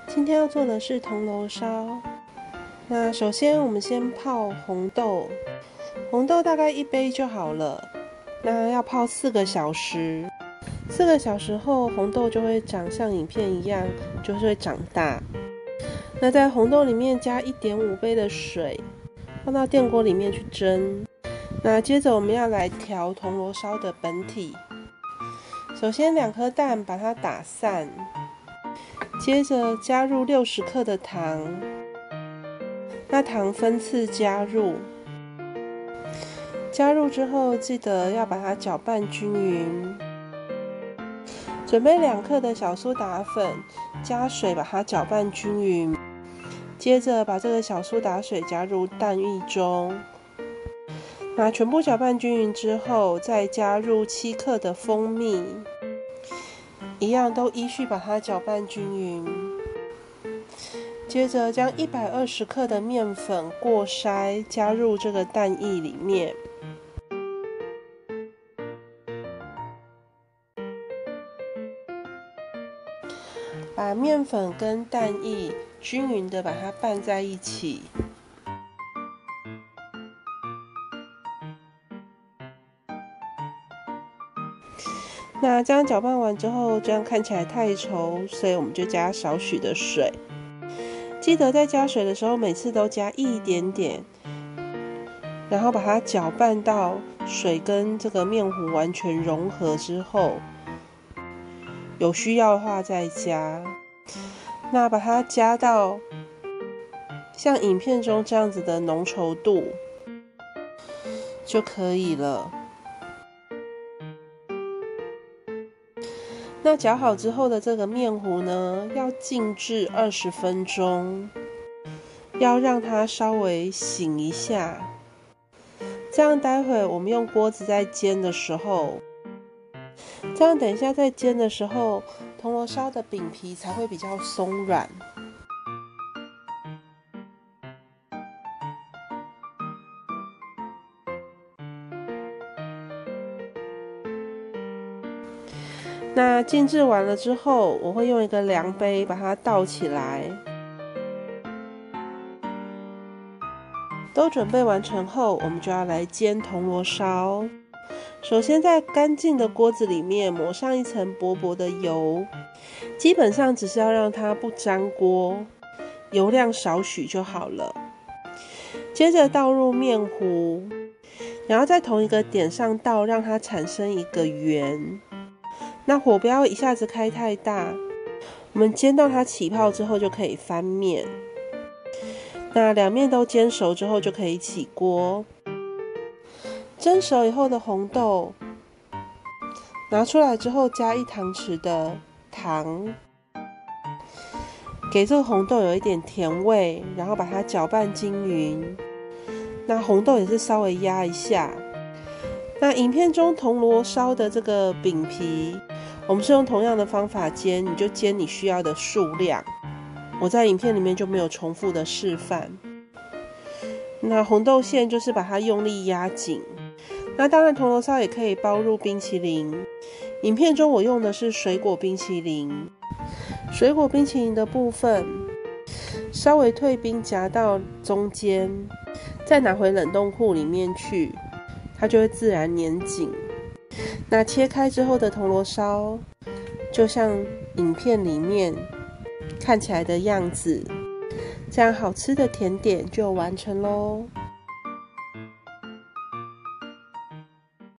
今天要做的是铜锣烧。那首先我们先泡红豆，红豆大概1杯就好了。那要泡4个小时，4个小时后红豆就会长像影片一样，就是会长大。那在红豆里面加1.5杯的水，放到电锅里面去蒸。那接着我们要来调铜锣烧的本体。首先2颗蛋把它打散，接着加入60克的糖，那糖分次加入。加入之后记得要把它搅拌均匀。准备2克的小苏打粉，加水把它搅拌均匀。接着把这个小苏打水加入蛋液中。那全部搅拌均匀之后，再加入7克的蜂蜜，一样都依序把它搅拌均匀。接着将120克的面粉过筛加入这个蛋液里面，把面粉跟蛋液均匀的把它拌在一起。那这样搅拌完之后，这样看起来太稠，所以我们就加少许的水。记得在加水的时候，每次都加一点点，然后把它搅拌到水跟这个面糊完全融合之后，有需要的话再加。那把它加到像影片中这样子的浓稠度就可以了。那搅好之后的这个面糊呢，要静置20分钟，要让它稍微醒一下，这样待会我们用锅子在煎的时候，这样等一下在煎的时候，铜锣烧的饼皮才会比较松软。那静置完了之后，我会用一个量杯把它倒起来。都准备完成后，我们就要来煎铜锣烧。首先在干净的锅子里面抹上一层薄薄的油，基本上只是要让它不粘锅，油量少许就好了。接着倒入面糊，然后在同一个点上倒，让它产生一个圆。那火不要一下子开太大，我们煎到它起泡之后就可以翻面。那2面都煎熟之后就可以起锅。蒸熟以后的红豆拿出来之后，加1汤匙的糖，给这个红豆有一点甜味，然后把它搅拌均匀。那红豆也是稍微压一下。那影片中铜锣烧的这个饼皮，我们是用同样的方法煎，你就煎你需要的数量。我在影片里面就没有重复的示范。那红豆馅就是把它用力压紧。那当然铜锣烧也可以包入冰淇淋，影片中我用的是水果冰淇淋。水果冰淇淋的部分稍微退冰夹到中间，再拿回冷冻库里面去，它就会自然粘紧。那切开之后的铜锣烧就像影片里面看起来的样子，这样好吃的甜点就完成咯。